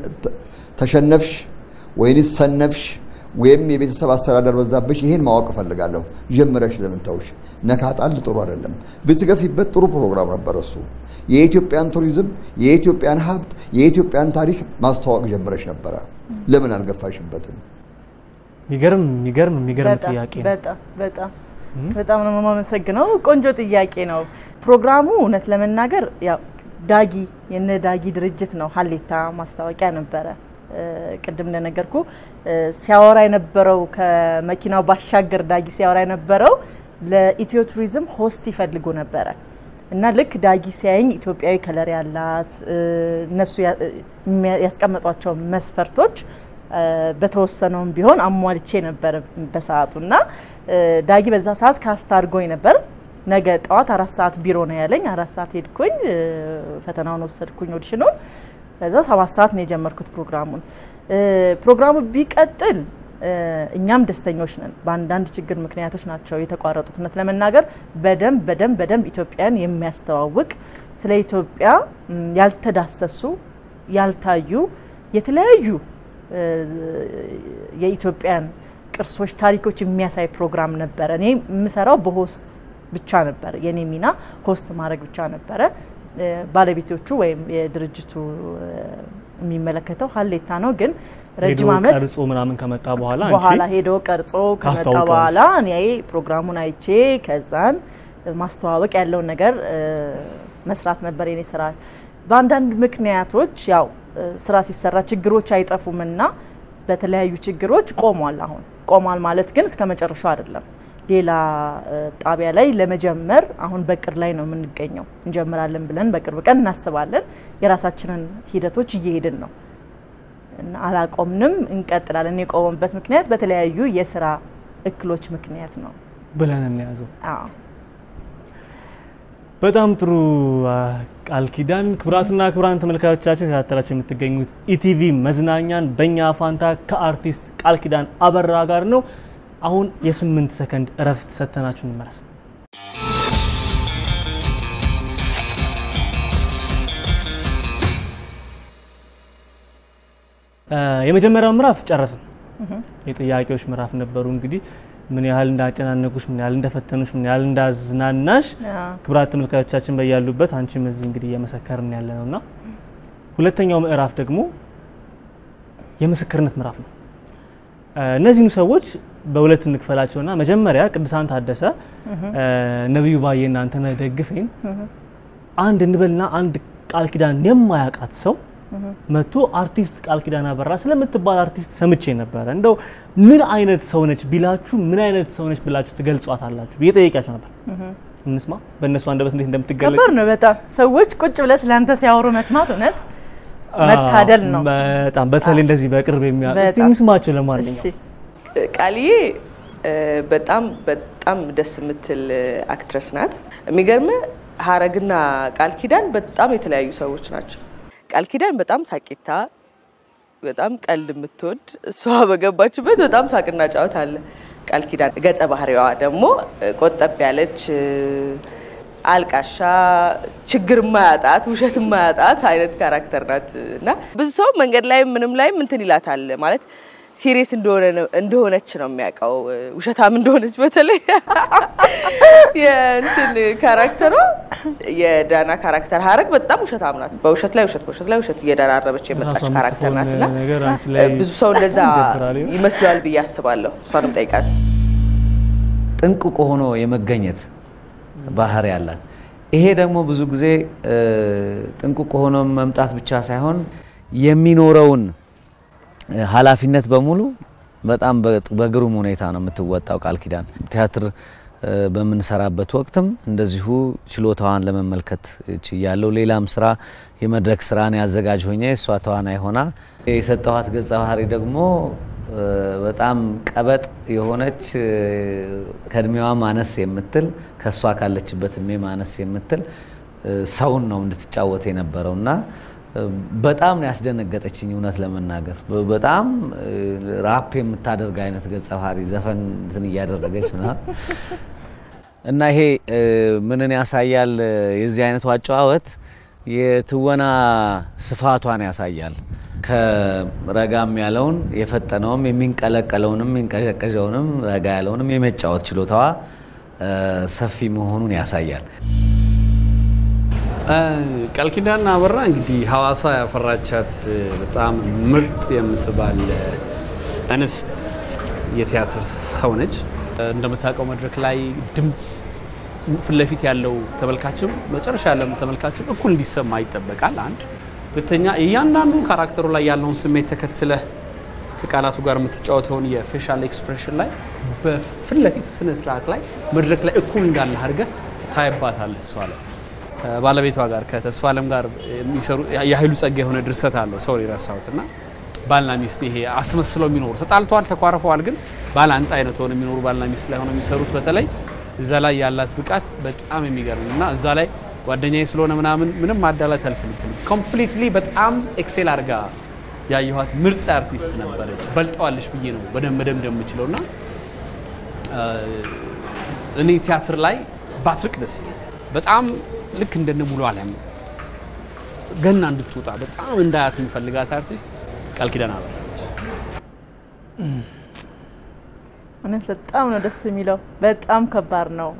ተሸነፍሽ ወይንስ ሰነፍሽ ወይም የቤተሰብ አስተዳደር በዛብሽ ይሄን ማወቅ ፈልጋለሁ ጀምረሽ ለምን ተውሽ ነካጣል ጥሩ አይደለም ብትገፊበት ጥሩ ፕሮግራም ነበር እሱ የኢትዮጵያን ቱሪዝም የኢትዮጵያን ሀብት የኢትዮጵያን ታሪክ ማስተዋወቅ ጀምረሽ ነበር ለምን አልገፋሽበትም ሚገርም ሚገርም ሚገርም ጥያቄ ነው በጣም በጣም በጣም ነው የማመሰግነው ቆንጆ ጥያቄ ነው ፕሮግራሙ እውነት ለመናገር ያው ዳጊ የነ ዳጊ ድርጅት ነው ሀሌታ ማስታወቂያ ነበር ቅድም እንደነገርኩ ሲያወራ የነበረው ከመኪናው ባሻገር ዳጊ ሲያወራ የነበረው ለኢትዮ ቱሪዝም ሆስት ይፈልጉ ነበር እና ልክ ዳጊ ሲያየኝ ኢትዮጵያዊ ከለር ያላት እነሱ ያስቀመጧቸው መስፈርቶች በተወሰነውም ቢሆን አሟልቼ ነበር በሰዓቱና ዳጊ በዛ ሰዓት ካስት አድርጎኝ ነበር ነገ ጠዋት አራት ሰዓት ቢሮ ነው ያለኝ አራት ሰዓት ሄድኩኝ ፈተናውን ወሰድኩኝ ኦዲሽኑን በዛ ሰባት ሰዓት ነው የጀመርኩት ፕሮግራሙን ፕሮግራሙ ቢቀጥል እኛም ደስተኞች ነን በአንዳንድ ችግር ምክንያቶች ናቸው የተቋረጡት እውነት ለመናገር በደም በደም በደም ኢትዮጵያን የሚያስተዋውቅ ስለ ኢትዮጵያ ያልተዳሰሱ ያልታዩ የተለያዩ የኢትዮጵያን ቅርሶች ታሪኮች የሚያሳይ ፕሮግራም ነበር እኔ የምሰራው በሆስት ብቻ ነበር የኔ ሚና ሆስት ማድረግ ብቻ ነበር ባለቤቶቹ ወይም የድርጅቱ የሚመለከተው ሀሌታ ነው ግን ረጅም አመት ቀርጾ ምናምን ከመጣ በኋላ አንቺ በኋላ ሄዶ ቀርጾ ከመጣ በኋላ እኔ ፕሮግራሙን አይቼ ከዛን ማስተዋወቅ ያለው ነገር መስራት ነበር የኔ ስራ በአንዳንድ ምክንያቶች ያው ስራ ሲሰራ ችግሮች አይጠፉምና በተለያዩ ችግሮች ቆሟል አሁን ቆሟል ማለት ግን እስከ መጨረሻው አይደለም ሌላ ጣቢያ ላይ ለመጀመር አሁን በቅር ላይ ነው የምንገኘው እንጀምራለን ብለን በቅርብ ቀን እናስባለን የራሳችንን ሂደቶች እየሄድን ነው እና አላቆምንም እንቀጥላለን የቆመበት ምክንያት በተለያዩ የሥራ እክሎች ምክንያት ነው ብለን እንያዘው አዎ በጣም ጥሩ ቃል ኪዳን ክብራትና ክብራን ተመልካቾቻችን ተከታተላችሁ የምትገኙት ኢቲቪ መዝናኛን በእኛ ፋንታ ከአርቲስት ቃል ኪዳን አበራ ጋር ነው አሁን የስምንት ሰከንድ እረፍት ሰተናችሁ እንመለስ የመጀመሪያው ምዕራፍ ጨረስን የጥያቄዎች ምዕራፍ ነበሩ እንግዲህ ምን ያህል እንዳጨናነቁሽ ምን ያህል እንደፈተኑሽ ምን ያህል እንዳዝናናሽ ክብራት ተመልካቾቻችን በያሉበት አንቺም እዚህ እንግዲህ እየመሰከርን ያለነውና ሁለተኛው ምዕራፍ ደግሞ የምስክርነት ምዕራፍ ነው እነዚህን ሰዎች በሁለት እንክፈላቸውና መጀመሪያ ቅዱሳን ታደሰ ነብዩ ባየና አንተነህ ደግፌን አንድ እንበልና አንድ ቃል ኪዳን የማያውቃት ሰው መቶ አርቲስት ቃል ኪዳን አበራ ስለምትባል አርቲስት ሰምቼ ነበር እንደው ምን አይነት ሰው ነች ቢላችሁ ምን አይነት ሰው ነች ብላችሁ ትገልጿታላችሁ በየጠየቂያችሁ ነበር እንስማ በእነሱ አንደበት እንዴት እንደምትገለጽ ከበር ነው በጣም ሰዎች ቁጭ ብለ ስላንተ ሲያወሩ መስማት እውነት መታደል ነው በጣም በተለይ እንደዚህ በቅርብ የሚያውቁ እስቲ እንስማቸው ለማንኛውም ቃልዬ በጣም በጣም ደስ የምትል አክትረስ ናት የሚገርም ሀረግና ቃል ኪዳን በጣም የተለያዩ ሰዎች ናቸው ቃል ኪዳን በጣም ሳቂታ በጣም ቀልድ የምትወድ እሷ በገባችበት በጣም ሳቅና ጫወት አለ ቃል ኪዳን ገጸ ባህሪዋ ደግሞ ቆጠብ ያለች አልቃሻ ችግር ማያጣት ውሸት ማያጣት አይነት ካራክተር ናትና ብዙ ሰው መንገድ ላይ ምንም ላይ እንትን ይላታል ማለት ሲሪየስ እንደሆነ እንደሆነች ነው የሚያውቀው ውሸታም እንደሆነች በተለይ የእንትን ካራክተሯ የዳና ካራክተር ሀረግ በጣም ውሸታም ናት በውሸት ላይ ውሸት በውሸት ላይ ውሸት እየደራረበች የመጣች ካራክተር ናትና ብዙ ሰው እንደዛ ይመስላል ብዬ አስባለሁ እሷንም ጠይቃት ጥንቁቅ ሆኖ የመገኘት ባህሪ ያላት ይሄ ደግሞ ብዙ ጊዜ ጥንቁቅ ሆኖ መምጣት ብቻ ሳይሆን የሚኖረውን ኃላፊነት በሙሉ በጣም በግሩም ሁኔታ ነው የምትወጣው ቃል ኪዳን ቲያትር በመንሰራበት ወቅትም እንደዚሁ ችሎታዋን ለመመልከት ያለው ሌላም ስራ የመድረክ ስራን ያዘጋጅ ሆኜ እሷ ተዋናይ ሆና የሰጠዋት ገጸ ባህሪ ደግሞ በጣም ቀበጥ የሆነች ከእድሜዋ ማነስ የምትል ከሷ ካለችበት እድሜ ማነስ የምትል ሰውን ነው እንድትጫወት የነበረውና በጣም ነው ያስደነገጠችኝ እውነት ለመናገር በጣም ራፕ የምታደርግ አይነት ገጸ ባህሪ ዘፈን እንትን እያደረገች ነው እና ይሄ ምንን ያሳያል የዚህ አይነት አጨዋወት የትወና ስፋቷን ያሳያል ከረጋም ያለውን የፈጠነውም የሚንቀለቀለውንም የሚንቀዠቀዠውንም ረጋ ያለውንም የመጫወት ችሎታዋ ሰፊ መሆኑን ያሳያል ቃል ኪዳን አበራ እንግዲህ ሐዋሳ ያፈራቻት በጣም ምርጥ የምትባል እንስት የቲያትር ሰው ነች እንደምታውቀው መድረክ ላይ ድምጽ ፍለፊት ያለው ተመልካችም መጨረሻ ያለው ተመልካችም እኩል እንዲሰማ ይጠበቃል አንድ ሁለተኛ እያንዳንዱ ካራክተሩ ላይ ያለውን ስሜት ተከትለ ከቃላቱ ጋር የምትጫወተውን የፌሻል ኤክስፕሬሽን ላይ በፍለፊት ስነ ስርዓት ላይ መድረክ ላይ እኩል እንዳለ አድርገህ ታይባታለህ እሷ ላይ ከባለቤቷ ጋር ከተስፋለም ጋር የሚሰሩ የኃይሉ ጸጋ የሆነ ድርሰት አለ ሰው ይራሳውትና ባልና ሚስት ይሄ አስመስለው የሚኖሩ ተጣልተዋል ተኳረፈዋል ግን ባላንጣ አይነት ሆነ የሚኖሩ ባልና ሚስት ላይ ሆነው የሚሰሩት በተለይ እዛ ላይ ያላት ብቃት በጣም የሚገርምና እዛ ላይ ጓደኛዬ ስለሆነ ምናምን ምንም ማዳላት አልፈልግም ኮምፕሊትሊ በጣም ኤክሴል አድርጋ ያየኋት ምርጥ አርቲስት ነበረች በልጠዋለሽ ብዬ ነው በደም በደም እንደምችለውና እኔ ቲያትር ላይ ባትርቅ ደስ ይላል በጣም ልክ እንደነ ሙሉ ዓለም ገና እንድትወጣ በጣም እንዳያት የሚፈልጋት አርቲስት ቃል ኪዳን አበራ ነች እውነት በጣም ነው ደስ የሚለው በጣም ከባድ ነው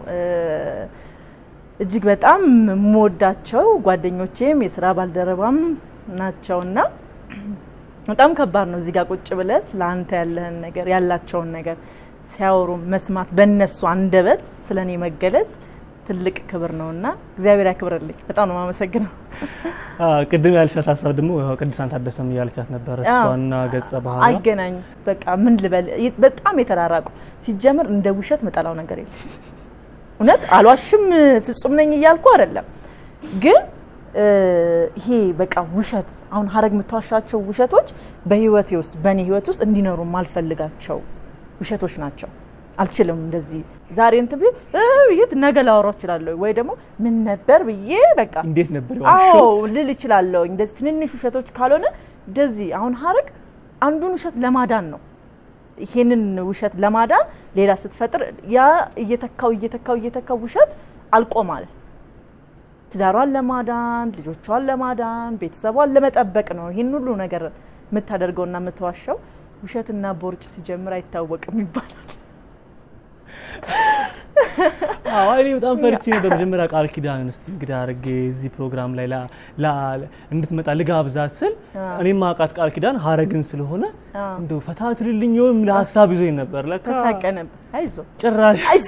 እጅግ በጣም ሞዳቸው ጓደኞቼም የሥራ ባልደረባም ናቸውና በጣም ከባድ ነው እዚህ ጋር ቁጭ ብለስ ላንተ ያለህን ነገር ያላቸውን ነገር ሲያወሩ መስማት በእነሱ አንደበት ስለኔ መገለጽ ትልቅ ክብር ነውና እግዚአብሔር ያክብርልኝ። በጣም ነው ማመሰግነው። አዎ ቅድም ያልሻት ሐሳብ ደግሞ ቅድሳን ታደሰም ያልቻት ነበር እሷና ገጸ ባህሪ አይገናኝ በቃ ምን ልበል በጣም የተራራቁ ሲጀምር እንደ ውሸት መጣላው ነገር የለም። እውነት አልዋሽም ፍጹም ነኝ እያልኩ አይደለም ግን ይሄ በቃ ውሸት አሁን ሀረግ የምትዋሻቸው ውሸቶች በህይወቴ ውስጥ በኔ ህይወት ውስጥ እንዲኖሩ ማልፈልጋቸው ውሸቶች ናቸው። አልችልም እንደዚህ ዛሬ እንትን ቢይ ይት ነገ ላወራው እችላለሁ ወይ ደግሞ ምን ነበር ብዬ በቃ እንዴት ነበር ያልሽው አዎ ልል እችላለሁ። እንደዚህ ትንንሽ ውሸቶች ካልሆነ እንደዚህ አሁን ሀረግ አንዱን ውሸት ለማዳን ነው። ይሄንን ውሸት ለማዳን ሌላ ስትፈጥር ያ እየተካው እየተካው እየተካው ውሸት አልቆማል። ትዳሯን ለማዳን ልጆቿን ለማዳን ቤተሰቧን ለመጠበቅ ነው ይሄን ሁሉ ነገር የምታደርገውና የምትዋሻው። ውሸትና ቦርጭ ሲጀምር አይታወቅም ይባላል። አዎ እኔ በጣም ፈርቼ ነበር መጀመሪያ ቃል ኪዳን እስቲ እንግዳ አድርጌ እዚህ ፕሮግራም ላይ ላ እንድትመጣ ልጋብዛት ስል እኔም ማውቃት ቃል ኪዳን ሀረግን ስለሆነ እንደው ፈታትልልኝ ይሁን ምን ሐሳብ ይዞኝ ነበር ለካ ተሳቀነብ አይዞ ጭራሽ አይዞ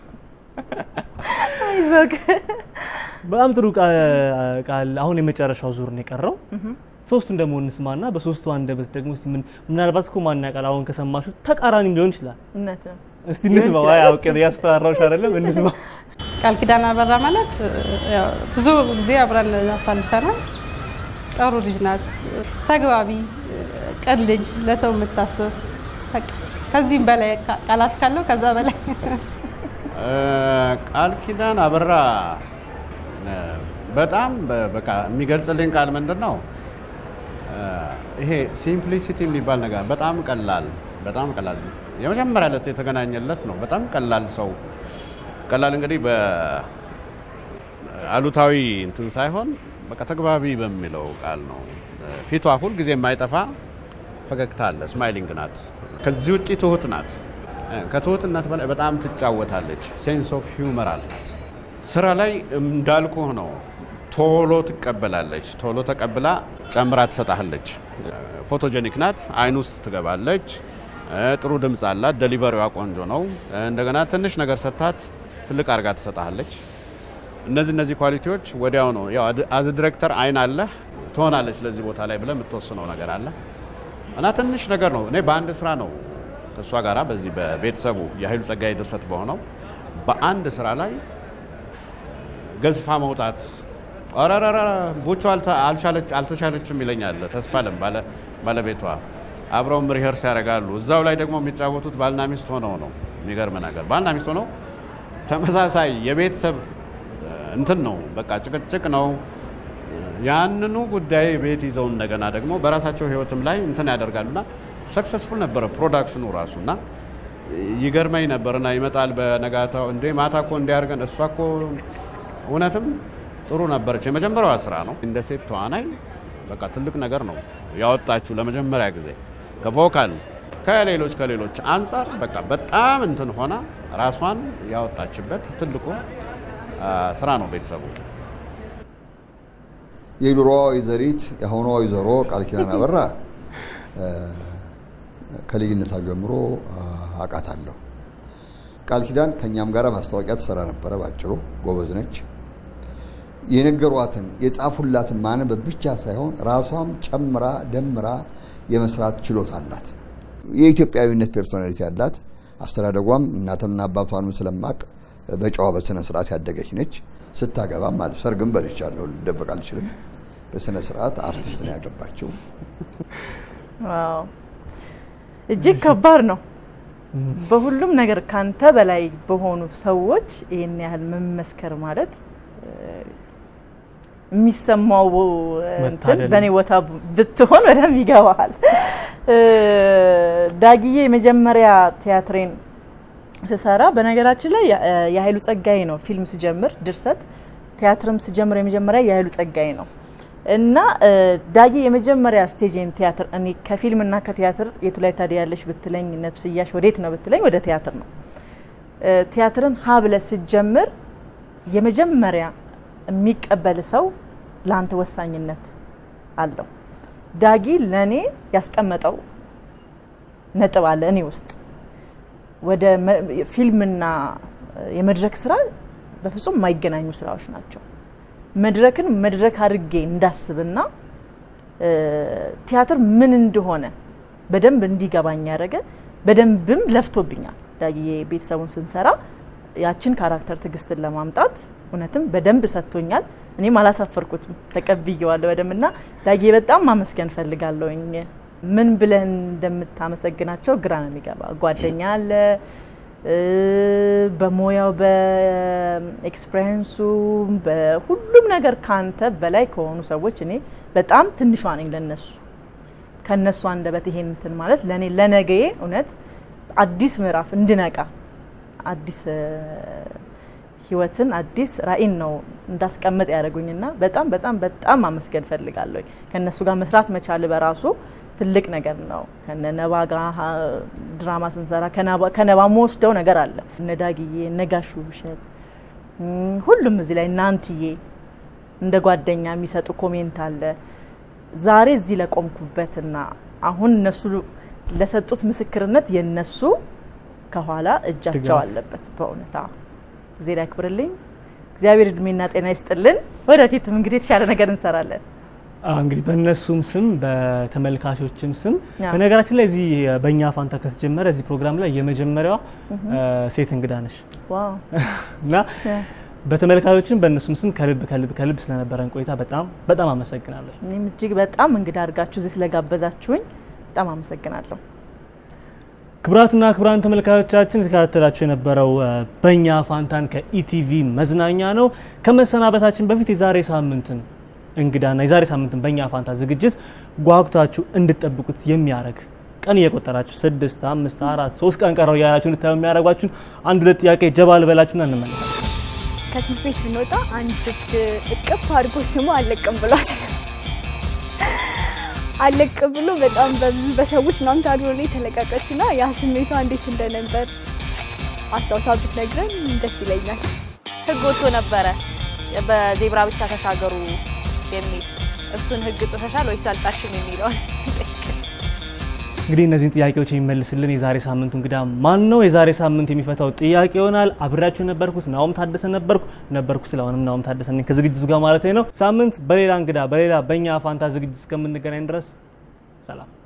አይዞ በጣም ጥሩ ቃል አሁን የመጨረሻው ዙር ነው የቀረው ሶስቱን ደግሞ እንስማና በሶስቱ አንደበት ደግሞ እስቲ ምን ምናልባት እኮ ማን ያውቃል አሁን ከሰማሹ ተቃራኒ ሊሆን ይችላል እነተ እስቲ እንስማው ያውቀ ያስፈራራውሽ አይደለም እንስማው ቃል ኪዳን አበራ ማለት ብዙ ጊዜ አብረን አሳልፈናል ጥሩ ልጅ ናት ተግባቢ ቅን ልጅ ለሰው የምታስብ በቃ ከዚህም በላይ ቃላት ካለው ከዛ በላይ ቃል ኪዳን አበራ በጣም በቃ የሚገልጽልኝ ቃል ምንድነው ይሄ ሲምፕሊሲቲ የሚባል ነገር በጣም ቀላል በጣም ቀላል የመጀመሪያ ዕለት የተገናኘለት ነው በጣም ቀላል ሰው ቀላል እንግዲህ በአሉታዊ እንትን ሳይሆን በቃ ተግባቢ በሚለው ቃል ነው ፊቷ ሁሉ ጊዜ የማይጠፋ ፈገግታ አለ ስማይሊንግ ናት ከዚህ ውጪ ትሁት ናት ከትሁትነት በላይ በጣም ትጫወታለች ሴንስ ኦፍ ሂውመር አላት ስራ ላይ እንዳልኩ ነው ቶሎ ትቀበላለች ቶሎ ተቀብላ ጨምራ ትሰጣለች ፎቶጀኒክ ናት አይን ውስጥ ትገባለች ጥሩ ድምጽ አላት ዴሊቨሪዋ ቆንጆ ነው እንደገና ትንሽ ነገር ሰጣት ትልቅ አርጋ ትሰጣለች እነዚህ እነዚህ ኳሊቲዎች ወዲያው ነው ያው አዝ ዳይሬክተር አይን አለ ትሆናለች ለዚህ ቦታ ላይ ብለ የምትወስነው ነገር አለ እና ትንሽ ነገር ነው እኔ በአንድ ስራ ነው ከሷ ጋራ በዚህ በቤተሰቡ የኃይሉ ጸጋዬ ድርሰት በሆነው በአንድ ስራ ላይ ገዝፋ መውጣት አራራራ ቡቹ አልቻለች አልተቻለችም ይለኛል ተስፋለም ባለ ባለቤቷ አብረው ሪሄርስ ያደርጋሉ እዛው ላይ ደግሞ የሚጫወቱት ባልና ሚስት ሆነው ነው የሚገርም ነገር ባልና ሚስት ሆነው ተመሳሳይ የቤተሰብ እንትን ነው በቃ ጭቅጭቅ ነው ያንኑ ጉዳይ ቤት ይዘው እንደገና ደግሞ በራሳቸው ህይወትም ላይ እንትን ያደርጋሉና ሰክሰስፉል ነበር ፕሮዳክሽኑ ራሱና ይገርመኝ ነበርና ይመጣል በነጋታው እንደ ማታኮ እንዲያርገን እሷኮ እውነትም ጥሩ ነበርች የመጀመሪያው ስራ ነው እንደ ሴት ተዋናይ በቃ ትልቅ ነገር ነው ያወጣችሁ ለመጀመሪያ ጊዜ ከቮካል ከሌሎች ከሌሎች አንፃር በቃ በጣም እንትን ሆና ራሷን ያወጣችበት ትልቁ ስራ ነው ቤተሰቡ የድሮዋ ወይዘሪት የአሁኗ ወይዘሮ ቃል ኪዳን አበራ ከልጅነቷ ጀምሮ አውቃታለሁ ቃል ኪዳን ከኛም ጋር ማስታወቂያ ተሰራ ነበር ባጭሩ ጎበዝ ነች የነገሯትን የጻፉላትን ማንበብ ብቻ ሳይሆን ራሷም ጨምራ ደምራ የመስራት ችሎታ አላት የኢትዮጵያዊነት ፐርሶናሊቲ አላት አስተዳደጓም እናትና አባቷንም ስለማቅ በጨዋ በስነ ስርዓት ያደገች ነች ስታገባ ማለት ሰርግም በልቻለሁ ደበቅ አልችልም በስነ ስርዓት አርቲስት ነው ያገባችው ዋው እጅግ ከባድ ነው በሁሉም ነገር ካንተ በላይ በሆኑ ሰዎች ይሄን ያህል መመስከር ማለት የሚሰማው እንትን በኔ ቦታ ብትሆን ወደም ይገባል ዳጊዬ የመጀመሪያ ቲያትሬን ስሰራ በነገራችን ላይ የኃይሉ ጸጋዬ ነው ፊልም ሲጀምር ድርሰት ቲያትርም ሲጀምር የመጀመሪያ የኃይሉ ጸጋዬ ነው እና ዳጊ የመጀመሪያ ስቴጅን ቲያትር እኔ ከፊልምና ከቲያትር የቱ ላይ ታዲያ ያለሽ ብትለኝ ነፍስያሽ ወዴት ነው ብትለኝ ወደ ቲያትር ነው ቲያትርን ሀብለ ሲጀምር የመጀመሪያ የሚቀበል ሰው ላንተ ወሳኝነት አለው ዳጊ ለኔ ያስቀመጠው ነጥብ አለ እኔ ውስጥ ወደ ፊልምና የመድረክ ስራ በፍጹም የማይገናኙ ስራዎች ናቸው። መድረክን መድረክ አድርጌ እንዳስብና ቲያትር ምን እንደሆነ በደንብ እንዲገባኝ ያደረገ በደንብም ለፍቶብኛል። ዳጊዬ ቤተሰቡን ስንሰራ ያችን ካራክተር ትግስትን ለማምጣት እውነትም በደንብ ሰጥቶኛል። እኔም አላሳፈርኩትም፣ ተቀብዬዋለሁ በደምብና ዳጊዬ በጣም ማመስገን ፈልጋለሁኝ። ምን ብለን እንደምታመሰግናቸው ግራ ነው የሚገባ። ጓደኛ አለ በሞያው በኤክስፒሪየንሱ በሁሉም ነገር ካንተ በላይ ከሆኑ ሰዎች እኔ በጣም ትንሿ ነኝ ለነሱ። ከነሱ አንደበት ይሄን እንትን ማለት ለኔ ለነገዬ እውነት አዲስ ምዕራፍ እንድነቃ አዲስ ህይወትን አዲስ ራዕይን ነው እንዳስቀምጥ ያደረጉኝና በጣም በጣም በጣም ማመስገን ፈልጋለሁ። ከነሱ ጋር መስራት መቻል በራሱ ትልቅ ነገር ነው። ከነነባ ጋር ድራማ ስንሰራ ከነባ ከነባ ወስደው ነገር አለ። እነ ዳጊዬ እነ ጋሹ ብሸት ሁሉም እዚህ ላይ እናንትዬ እንደ ጓደኛ የሚሰጡ ኮሜንት አለ። ዛሬ እዚህ ለቆምኩበትና አሁን እነሱ ለሰጡት ምስክርነት የነሱ ከኋላ እጃቸው አለበት። በእውነታ እዚህ ላይ አክብርልኝ። እግዚአብሔር እድሜና ጤና ይስጥልን። ወደፊትም እንግዲህ የተሻለ ነገር እንሰራለን። እንግዲህ በእነሱም ስም በተመልካቾችም ስም በነገራችን ላይ እዚህ በእኛ ፋንታ ከተጀመረ እዚህ ፕሮግራም ላይ የመጀመሪያዋ ሴት እንግዳ ነሽ። ዋው እና በተመልካቾችም በእነሱም ስም ከልብ ከልብ ከልብ ስለነበረን ቆይታ በጣም በጣም አመሰግናለሁ። እኔም እጅግ በጣም እንግዳ አድርጋችሁ እዚህ ስለጋበዛችሁኝ በጣም አመሰግናለሁ። ክቡራትና ክቡራን ተመልካቾቻችን ተከታተላችሁ የነበረው በእኛ ፋንታን ከኢቲቪ መዝናኛ ነው። ከመሰናበታችን በፊት የዛሬ ሳምንትን እንግዳና የዛሬ ሳምንትን በእኛ ፋንታ ዝግጅት ጓጉታችሁ እንድትጠብቁት የሚያረግ ቀን እየቆጠራችሁ ስድስት አምስት አራት ሶስት ቀን ቀረው ያላችሁ እንድታዩ የሚያረጋችሁ አንድ ሁለት ጥያቄ ጀባል በላችሁና እንመለሳለን። ከትምህርት ቤት ስንወጣ አንድ እቅፍ አድርጎ ስሙ አለቅም ብሏል። አለቅ ብሎ በጣም በሰዎች ምናምን ታድሮ ላይ ተለቀቀችና ያ ስሜቷ እንዴት እንደነበር አስታውሳ ብትነግረን ደስ ይለኛል። ህግ ወጥቶ ነበረ በዜብራ ብቻ ተሻገሩ የሚል እሱን ህግ ጥሰሻል ወይስ አልጣሽም የሚለው እንግዲህ እነዚህን ጥያቄዎች የሚመልስልን የዛሬ ሳምንቱ እንግዳ ማን ነው? የዛሬ ሳምንት የሚፈታው ጥያቄ ይሆናል። አብራችሁ ነበርኩት ናኦም ታደሰ ነበርኩ ነበርኩ ስለሆነም ናኦም ታደሰ ነኝ ከዝግጅቱ ጋር ማለት ነው። ሳምንት በሌላ እንግዳ በሌላ በእኛ ፋንታ ዝግጅት እስከምንገናኝ ድረስ ሰላም።